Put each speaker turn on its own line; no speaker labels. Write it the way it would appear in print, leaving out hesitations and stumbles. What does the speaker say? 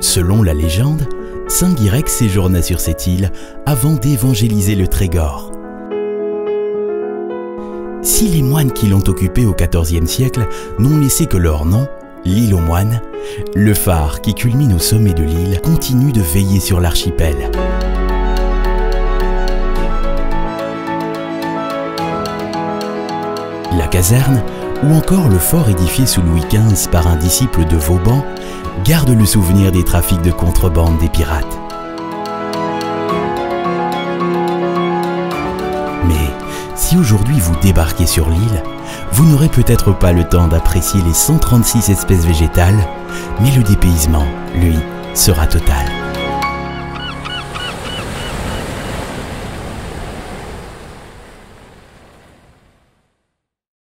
Selon la légende, Saint Guirec séjourna sur cette île avant d'évangéliser le Trégor. Si les moines qui l'ont occupée au XIVe siècle n'ont laissé que leur nom, l'île aux moines, le phare qui culmine au sommet de l'île continue de veiller sur l'archipel. La caserne, ou encore le fort édifié sous Louis XV par un disciple de Vauban, garde le souvenir des trafics de contrebande des pirates. Mais si aujourd'hui vous débarquez sur l'île, vous n'aurez peut-être pas le temps d'apprécier les 136 espèces végétales, mais le dépaysement, lui, sera total.